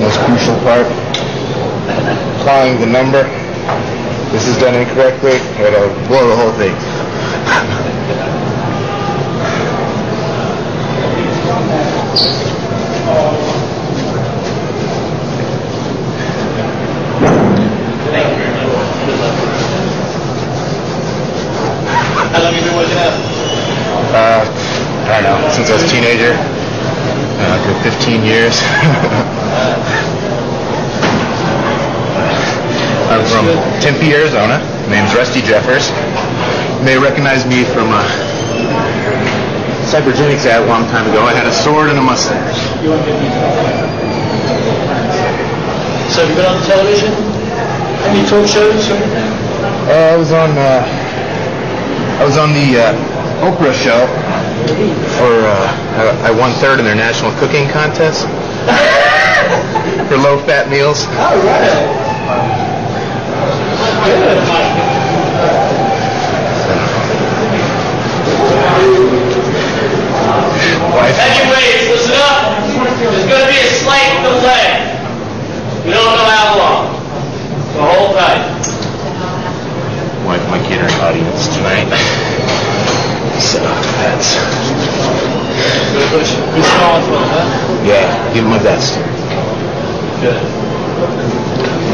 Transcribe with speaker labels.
Speaker 1: Most crucial part, calling the number. This is done incorrectly, it'll blow the whole thing.
Speaker 2: How long have you been working out?
Speaker 1: I don't know, since I was a teenager. Good 15 years. I'm from Tempe, Arizona. My name's Rusty Jeffers. You may recognize me from a Cybergenics ad a long time ago. I had a sword and a mustache.
Speaker 2: So have you been on television? Any talk shows or anything?
Speaker 1: I was on the Oprah show for I won third in their national cooking contest for low-fat meals.
Speaker 2: Oh, right. Good. Heavyweights, listen up. There's going to be a slight delay. We don't know how long. So hold tight.
Speaker 1: Wife my catering audience tonight. So that's
Speaker 2: Good push. Good small one, huh?
Speaker 1: yeah, give it my best.
Speaker 2: Good.